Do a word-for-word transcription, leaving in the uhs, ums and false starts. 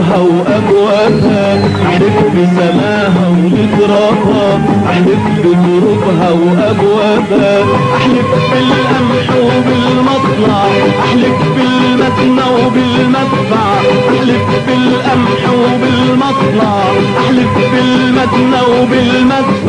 بطرقها وابوابها، احلف بسماها وبترابها، احلف بطرقها وابوابها، احلف بالقمح وبالمطلع، احلف بالمتنى وبالمدفع، احلف بالقمح وبالمطلع، احلف بالمتنى وبالمدفع.